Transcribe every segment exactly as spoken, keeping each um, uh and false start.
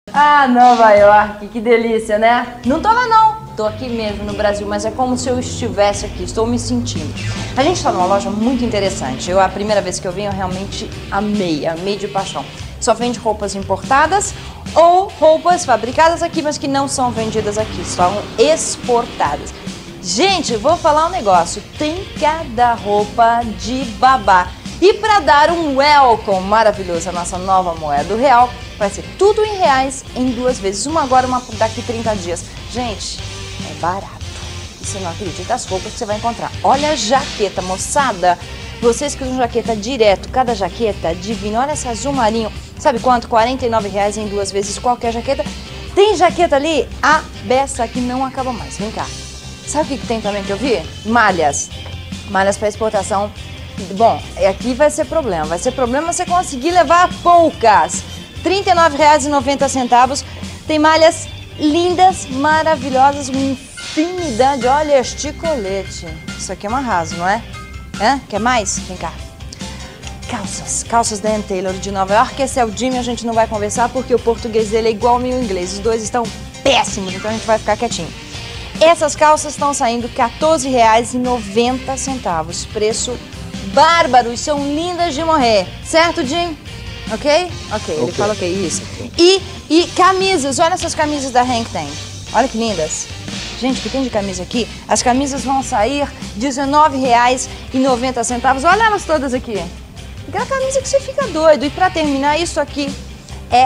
Ah, Nova York, que delícia, né? Não tô lá não, tô aqui mesmo no Brasil, mas é como se eu estivesse aqui, estou me sentindo. A gente tá numa loja muito interessante, eu, a primeira vez que eu vim eu realmente amei, amei de paixão. Só vende roupas importadas ou roupas fabricadas aqui, mas que não são vendidas aqui, são exportadas. Gente, vou falar um negócio, tem cada roupa de babá. E para dar um welcome maravilhoso à nossa nova moeda do real, vai ser tudo em reais em duas vezes, uma agora, uma daqui trinta dias. Gente, é barato. E você não acredita as roupas que você vai encontrar. Olha a jaqueta, moçada. Vocês que usam jaqueta direto, cada jaqueta divina. Olha essa azul marinho. Sabe quanto? quarenta e nove reais em duas vezes qualquer jaqueta. Tem jaqueta ali, a beça que não acaba mais. Vem cá. Sabe o que, que tem também que eu vi? Malhas. Malhas para exportação. Bom, aqui vai ser problema. Vai ser problema você conseguir levar poucas. trinta e nove reais e noventa centavos. Tem malhas lindas, maravilhosas, uma infinidade. Olha este colete. Isso aqui é um arraso, não é? É? Quer mais? Vem cá. Calças. Calças da Ann Taylor de Nova York. Esse é o Jimmy, a gente não vai conversar porque o português dele é igual ao meu inglês. Os dois estão péssimos, então a gente vai ficar quietinho. Essas calças estão saindo quatorze reais e noventa centavos. Preço bárbaro. E são lindas de morrer. Certo, Jim? Ok? Ok, ele okay. fala ok, isso. Okay. E, e camisas, olha essas camisas da Hank tem. Olha que lindas. Gente, o que tem de camisa aqui? As camisas vão sair dezenove reais e noventa centavos. Olha elas todas aqui. Aquela camisa que você fica doido. E pra terminar, isso aqui é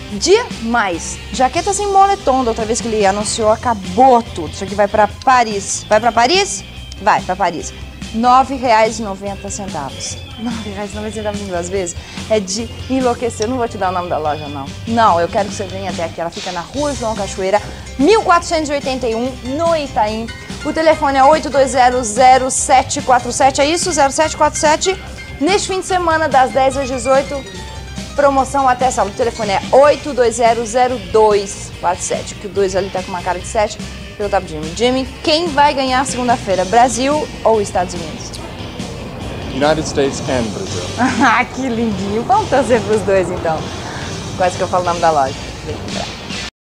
demais. Jaqueta sem moletom, da outra vez que ele anunciou, acabou tudo. Isso aqui vai pra Paris. Vai pra Paris? Vai pra Paris. nove reais e noventa centavos. nove reais e noventa centavos em duas vezes. É de enlouquecer. Eu não vou te dar o nome da loja, não. Não, eu quero que você venha até aqui. Ela fica na Rua João Cachoeira, mil quatrocentos e oitenta e um, no Itaim. O telefone é oito dois zero, zero sete quatro sete. É isso? zero sete quatro sete. Neste fim de semana, das dez às dezoito, promoção até sábado. O telefone é oito dois zero, zero dois quatro sete. Que o dois ali tá com uma cara de sete. Perguntar pro Jimmy. Jimmy, quem vai ganhar segunda-feira? Brasil ou Estados Unidos? United States and Brasil. Ah, que lindinho. Vamos torcer pros dois, então. Quase que eu falo o nome da loja.